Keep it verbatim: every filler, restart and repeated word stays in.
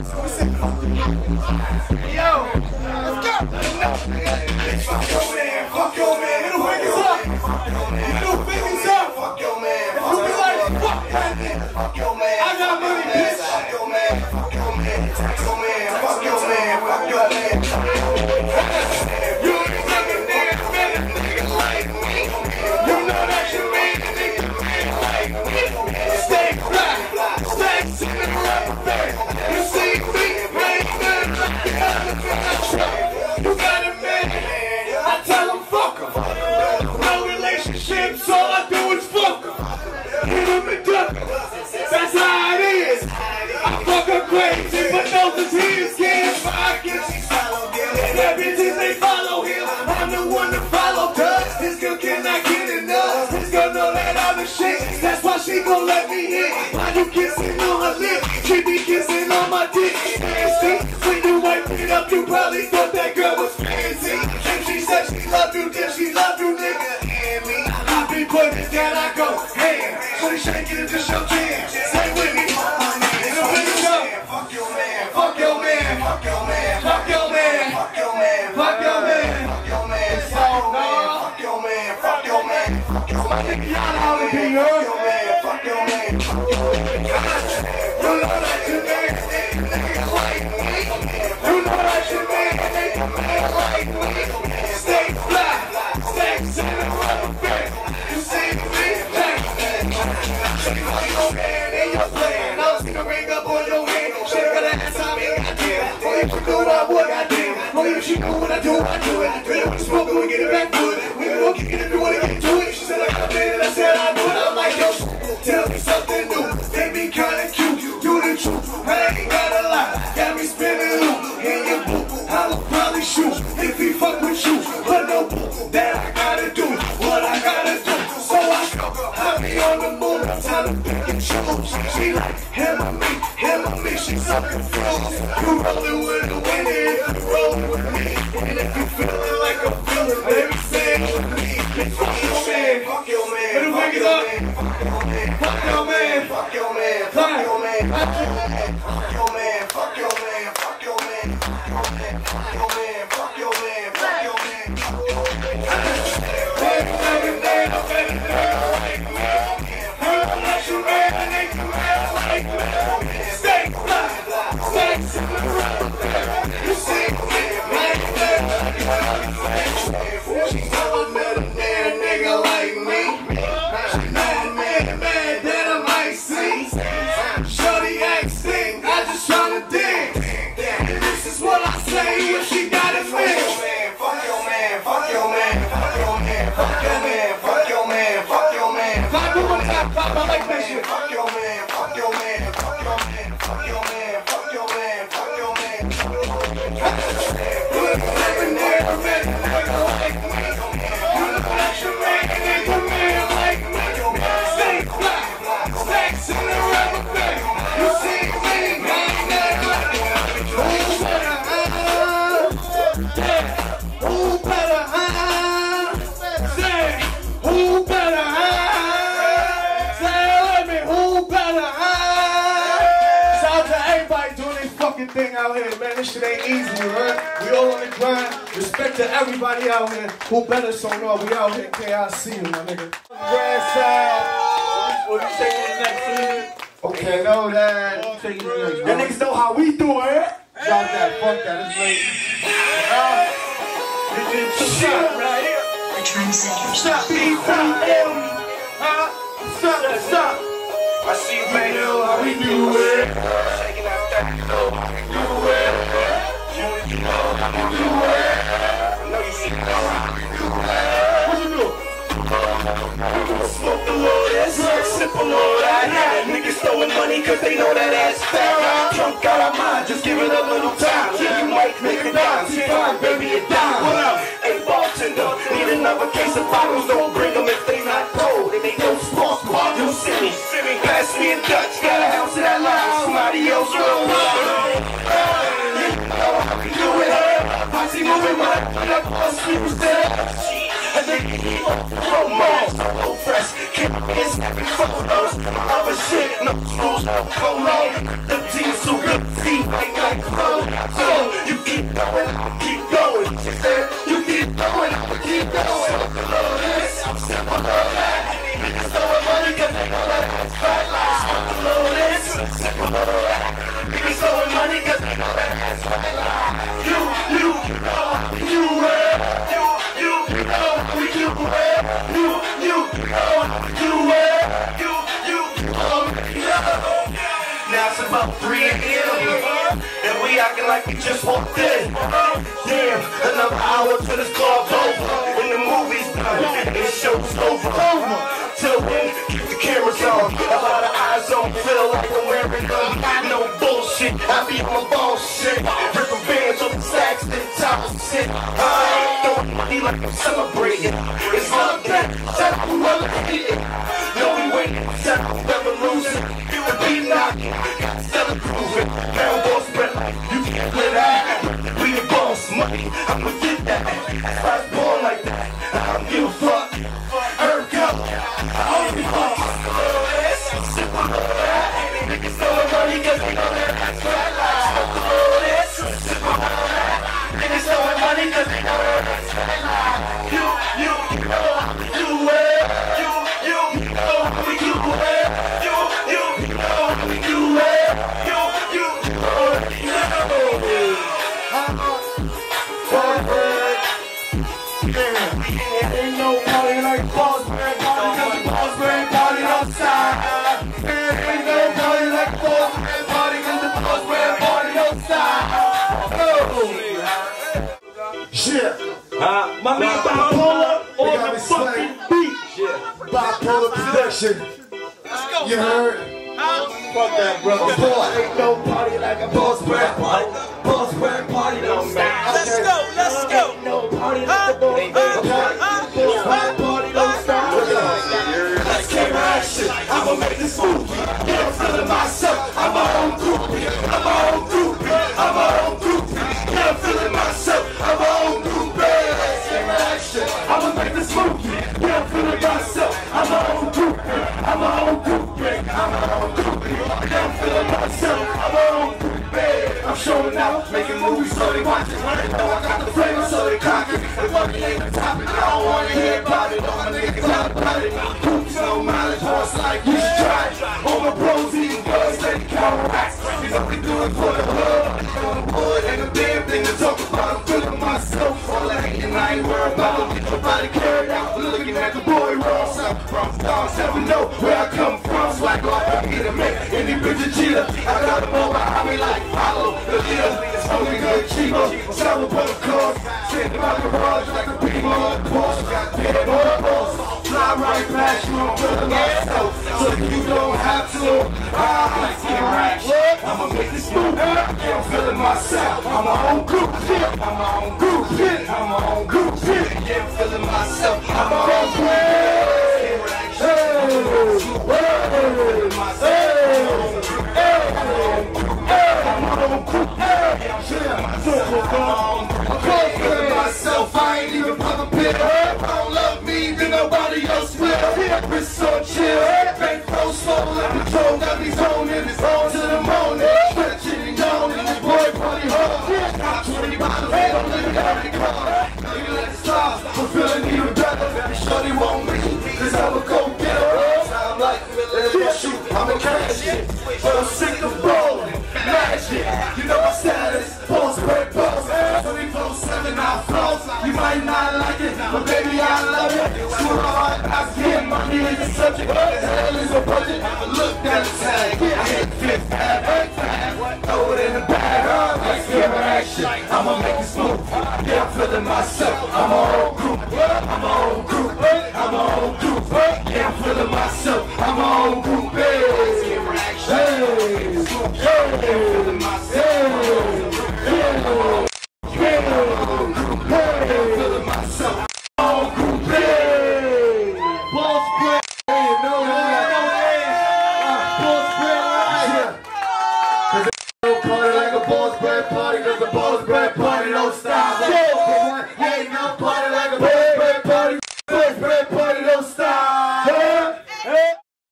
Yo, let's go. Fuck your man, fuck your man. It'll wake us up. It'll wake us up. Fuck your man. If you be like, fuck that nigga. Fuck your man. I got money, bitch. Fuck your man. Fuck your man. Fuck your man. Fuck your man. Fuck your man. You ain't never nigga better nigga like me. You know that you ain't a nigga like me. Stay fly. Stay sitting around the face. You see me, right there. You got a man. I tell him fuck him. No relationships, all I do is fuck him. Hit him and duck him. That's how it is. I fuck her crazy, but those is his kids. But I guess she's follow him. And everything they follow him. I'm the one to follow her. This girl cannot get enough. This girl know that other shit. That's why she gon' let me hit. Why you kissing on her lip? She be kissing on my dick. Fancy. When you wipe it up, you probably thought that girl was fancy. If she said she loved you, then she loved you, nigga. And me, I be putting it down, I go ham. So they shake it into your jam. Say with me, it'll wake us up. Fuck your man, fuck your man, fuck your man, fuck your man, fuck your man, fuck your man, fuck your man, fuck your man, fuck your man, fuck your man, fuck your man, fuck your man, fuck your man, fuck your man. You know that you man, nigga like me. You know that you man, nigga like me. Stay fly, stay sitting around the bed. You see me, like your man and your plan. I was gonna ring up on your head. Shit, got an ass on me, goddamn. Only if you do what I would, goddamn. Only if she know what I do, I do it. Really wanna smoke it, we get it back good. We can go kick it if you wanna get to it. She said I got it, and I said I do it. I'm like, yo, tell me something new. They be kinda cute, do the truth. I ain't gotta lie, got me spinning loop. In your boot, I'll probably shoot if he fuck with you. But no boo, that I gotta do what I gotta do. So I go, I be on the moon, I'm trying to pick and choose. She like, him or me, him or me, she's so confused. You rollin' with the wind, if you rollin' with me. And if you feelin' like I'm feelin', baby, say it with me. Fuck your man, fuck your man, fuck your man, fuck your man, fuck your man, fuck your man, fuck your man, fuck your man, fuck your man, fuck your man, fuck your man, fuck your man, fuck your man, fuck your man, fuck your man, fuck your man. Baby, baby, baby, baby, like me. Unless you man, I think you man like me. Stay fly, stay sitting around there. You see me, right there. She's never met a damn nigga like me. She's mad, mad, mad that I might see. Shorty acting, I just tryna dig. And this is what I say when she got it mixed. Fuck your man, fuck your man, fuck your man, fuck your man, fuck your man, fuck your man. Fuck your man, fuck your man, fuck your man, fuck your man, fuck your man, fuck your man, fuck your man, fuck your man, fuck your man. You never never met a nigga like me. You know that you man, nigga man like me. Stay fly, stay sitting around the bed. You see me, man, never. Who better, uh, yeah. Who better, uh, say, who better, uh, say let me, who better, uh. Shout out to everybody doing this fucking thing out here, man. This shit ain't easy, you heard? We all on the grind. Respect to everybody out here. Who better so know we out here, K I C, my nigga. Grass side. What you taking next season? Okay, know that. Y'all niggas know how we do it. Drop that, fuck that, it's late. Uh, this is the shot right here. The trendsetter. Stop me, stop them. Huh? Stop, stop. I see you, man, know how we do it. Shaking that thing, you know how we do it. You know how we do it. I know you see how we do it. What you do? Smoke the load, that's like simple load. I had niggas throwing money cause they know that ass fat. Drunk out our mind, just give it a little time. Yeah, you might make a dime, see fine, baby, a dime. What up? Hey, bartender, need another case of bottles. Don't bring them if they not cold. And they don't spark, you see me. Pass me a Dutch, got a ounce of that line. Somebody else roll. You know how we do it. Posse moving my up, us people's dead. And they keep on promo, so fresh, keep it snapping photos. Other shit, no rules, go low. The team's so good, team ain't like flow. So you keep going, keep going. You keep going, keep going. I'm simple, niggas throwing money cause they know that it's right life. Simple, niggas throwing money cause they know that it's right life. You, you, know, you, uh, you, you, know, we do well. You, you, know, you, uh, you, you, know, know. Now it's about three a m and we acting like we just walked in. Damn, another hour till this club's over. And the movie's done, and the show's over. Till when, keep the cameras on. A lot of eyes on, feel like I'm wearing them. No bullshit, I be on my bullshit. Ripping bands on the stacks, then top of shit. I ain't throwing money like I'm celebrating. It's all that, that's who I'm hitting. No, we waiting, that's never losing. You would be knocking, still improving. Now boss spread like you can't play that. We the boss, money, I'ma get that. I was born like that, I don't give a fuck. Herb Cup, I don't give a fuck. Niggas throwing money cause they know that that's right life. Niggas throwing money cause they know that that's right life. You, you, know, you, well. You, you, know, we do well. You, you, know, we do well. You, you, know, you know. Ain't no party like Bossman party, cause the Bossman party outside. Ain't no party like Bossman party, cause the Bossman party outside. Oh, yeah. Uh, my man Bipolar on the fucking beat. Yeah. Bipolar production. Let's go. You heard? Fuck that, brother. Boy, ain't no party like a Bossman party. Bossman party don't stop. Let's go, let's go. Ain't no party like a Bossman party. Bossman party don't stop. Let's camera action. I'ma make this move. Yeah, I'm feeling myself. I'm my own groupie. I'm my own groupie. I'm my own groupie. Yeah, I'm feeling myself. I'm my own groupie. Let's camera action. I'ma make this move. Yeah, I'm feeling myself. I'm my own groupie. I'm my own groupie. I'm my own groupie. Yeah, I'm feeling myself. I'm my own groupie. I'm showing out, making movies so they watch it. They know I got the flavor so they cock it. The money ain't the topic. I don't wanna hear about it. All my niggas out about it. Hoops, no mileage, horse like you should try it. All my bros eating blood, steady count racks. You know we do it for the hood. On the wood, ain't a damn thing to talk about. I'm feeling myself. All that hating, I ain't worried about. Get your body carried out. Looking at the boy wrong. South Bronx dogs never know where I come from. Swag off, I get a make any bitch a cheater. I got them all behind me like follow the leader. It's only good cheaper. Travel for the cars. Sitting in my garage like a beam on the Porsche. Got dead on the boss. Fly right past you, I'm feeling myself. So you don't have to. Ah, let's get right. I'ma make this move. Yeah, I'm feeling myself. I'm my own group. I'm my own group. I'm my own group. Yeah, I'm feeling myself. I'm my own group. Hey, myself, I ain't even pop a pill. I don't love me, then nobody else will. It's so chill, bank pro slow, let control, got me zoning, it's on to the morning. Stretching and yawning, this boy party hard. Got twenty bottles, they don't live out in the car. Nigga, let it stop, I'm feeling even better. Shorty won't me, cause I'ma go get her. I'm like, let's shoot, I'm a cash it. But I'm sick of rolling, magic. You know my status, pulse, break, pulse. twenty-four seven, I flow. You might not like it, but baby, I love it. Swear hard, I get money is the subject. What the hell is a budget? Look down the tag. I hit fifth tab, throw it in the bag. Let's give it action. I'ma make it smooth. Yeah, I'm feeling myself. I'm my own group. I'm my own group. I'm my own group. Yeah, I'm feeling myself. I'm my own group. Hey, hey, hey, feeling myself.